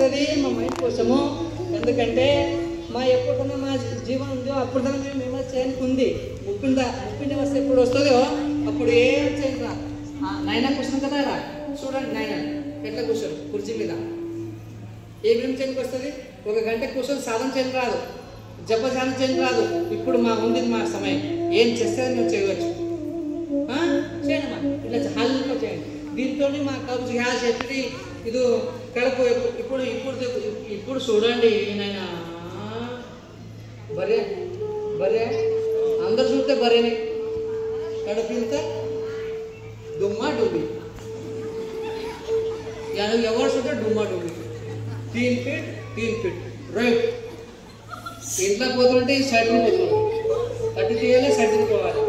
వస్తుంది మా మైండ్ కోసము. ఎందుకంటే మా ఎప్పుడన్నా మా జీవనం ఉందో అప్పుడు దాకా మేము చేయడానికి ఉంది. ముప్పింది వస్తే ఎప్పుడు వస్తుందో అప్పుడు ఏం చేయను రా. నాయన కూర్చున్నాం కదా రా, చూడండి నాయన ఎట్లా కూర్చోరు కుర్చీ మీద. ఏమేమి చేయడానికి వస్తుంది? 1 గంట కూర్చొని సాధన చేయడం రాదు, జపధ్యానం చేయడం రాదు. ఇప్పుడు ఉంది మా సమయం, ఏం చేస్తే మేము చేయవచ్చు. చేయండి మా ఇట్లా హాల్లో చేయండి. దీంతో మా కబ్జు గ్యాస్ ఎత్తి ఇది కడుపు ఇప్పుడు ఇప్పుడు ఇప్పుడు చూడండి నాయన బరే బరే అందరు చూస్తే బరేనే కడుపు ఇంత డుమ్మా డుబ్బి ఎవరు చూస్తే డుమ్మా డుబ్బి 3 ఫీట్ రైట్. ఇంట్లో పోతుంటే ఈ సైడ్ని పోతున్నాం, అటు తీయాలి సైడ్ని పోవాలి.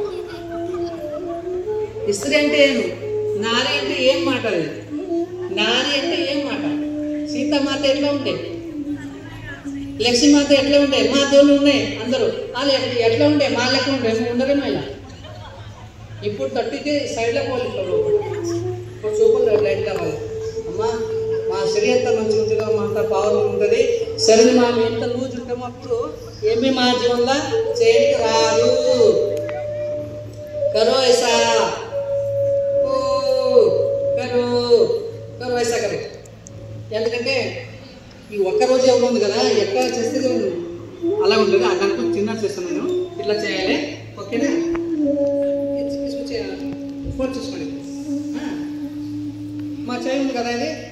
ఇస్త్రీ అంటే ఏం, నారి అంటే ఏం మాట అది? నారి అంటే ఏం మాట? సీతామాత ఎట్లా ఉండే, లక్ష్మీమాత ఎట్లా ఉండే, మా దేవుళ్ళు ఉన్నాయి అందరూ వాళ్ళు ఎట్లా ఉండే, మా లెక్క ఉండే ఉండరేమో ఇలా. ఇప్పుడు తట్టితే సైడ్లో పోవాలి, ఇప్పుడు చూపలు లైట్ కావాలి. అమ్మా మా శరీరం ఎంత మంచిగా ఉంటుందో, మా అంత పవర్ ఉంటుంది. శరీరం మా ఎంత లూజ్ ఉంటామో అప్పుడు ఏమీ మా జీవనంలో చేయడానికి రాదు. కరో ఐసా కరో ఐసా కరే. ఎందుకంటే ఈ ఒక్కరోజు ఎవరు ఉంది కదా, ఎక్కడ చేస్తే అలా ఉంటుంది. దానికి చిన్న చేస్తాను నేను, ఇట్లా చేయాలి. ఓకేనా? ఫోన్ చూసుకోండి. మా చేయి ఉంది కదా ఇది